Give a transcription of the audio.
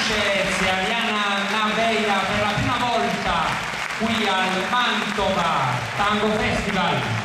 Sanchez e Ariana Naveira per la prima volta qui al Mantova Tango Festival.